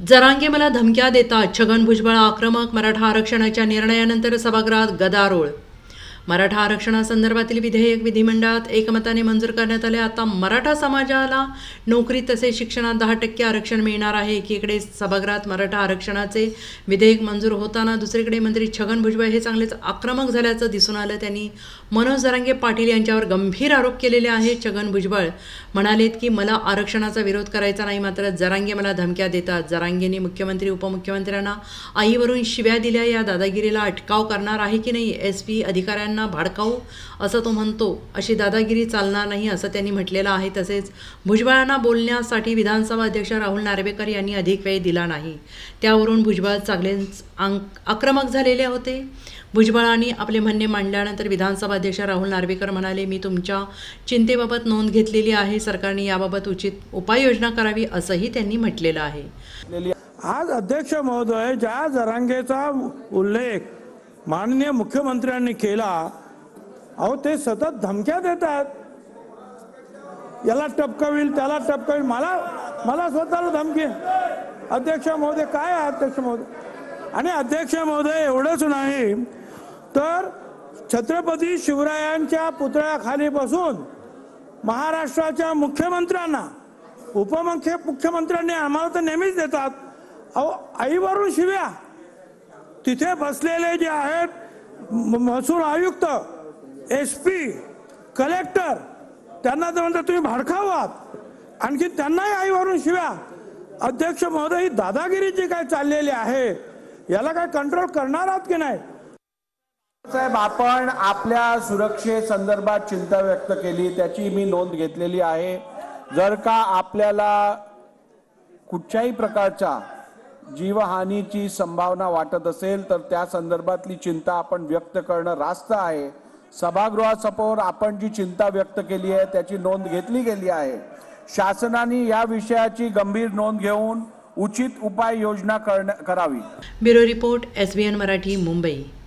जरांगे मला धमक्या देतात, छगन भुजबळ आक्रमक. मराठा आरक्षणाच्या निर्णयानंतर सभागृहात गदारोळ. मराठा आरक्षणासंदर्भातील विधेयक विधिमंडळात एकमताने मंजूर करण्यात आले. आता मराठा समाजाला नोकरी तसेच शिक्षणात 10% आरक्षण मिळणार आहे. एकीकडे सभागृहात मराठा आरक्षणाचे विधेयक मंजूर होताना दुसरीकडे मंत्री छगन भुजबळ हे चांगलेच आक्रमक झाल्याचं दिसून आलं. त्यांनी मनोज जरांगे पाटील यांच्यावर गंभीर आरोप केलेले आहेत. छगन भुजबळ म्हणालेत की मला आरक्षणाचा विरोध करायचा नाही, मात्र जरांगे मला धमक्या देतात. जरांगेंनी मुख्यमंत्री उपमुख्यमंत्र्यांना आईवरून शिव्या दिल्या. या दादागिरीला अटकाव करणार आहे की नाही? SP अधिकाऱ्यांना भाडकाऊ असं तो म्हणतो, अशी दादागिरी चालणार नाही असं त्यांनी म्हटलेलं आहे. तसेच भुजबळांना बोलण्यासाठी विधानसभा अध्यक्ष राहुल नार्वेकर यांनी अधिक वेळ दिला नाही. त्यावरून भुजबळ चांगलेच आक्रमक झालेले होते. भुजबळांनी आपले म्हणणे मांडल्यानंतर विधानसभा अध्यक्ष राहुल नार्वेकर म्हणाले, मी तुमच्या चिंतेबाबत नोंद घेतलेली आहे. सरकारने याबाबत उचित उपाययोजना करावी असंही त्यांनी म्हटलेलं आहे. आज अध्यक्ष महोदय, ज्या जरांगेचा उल्लेख माननीय मुख्यमंत्र्यांनी केला, अहो ते सतत धमक्या देतात. याला टपकविल, त्याला टपकविल. मला स्वतःला धमकी. अध्यक्ष महोदय काय आहे अध्यक्ष महोदय? आणि अध्यक्ष महोदय एवढंच नाही तर छत्रपती शिवरायांच्या पुतळ्याखाली बसून महाराष्ट्राच्या मुख्यमंत्र्यांना उपमुख्यमंत्र्यांनी आम्हाला तर नेहमीच देतात, अहो आईवरून शिव्या. तिथे बसलेले जे आहेत महसूल आयुक्त, SP, कलेक्टर, त्यांना तर म्हणतात तुम्ही भाडखाऊ आहात. आणखी त्यांनाही आईवरून शिव्या. अध्यक्ष महोदय, ही दादागिरी जी काय चाललेली आहे याला काय कंट्रोल करणार आहात की नाही? साहेब, आपण आपल्या सुरक्षेसंदर्भात चिंता व्यक्त केली, त्याची मी नोंद घेतलेली आहे. जर का आपल्याला कुठच्याही प्रकारच्या जीवहानीची संभावना वाटत असेल तर त्या संदर्भातली चिंता आपण व्यक्त करणं रास्त आहे. सभागृहासमोर आपण जी चिंता व्यक्त केली आहे त्याची नोंद घेतली गेली आहे. शासनाने या विषयाची गंभीर नोंद घेऊन उचित उपाययोजना करावी. Bureau report, SBN Marathi, Mumbai.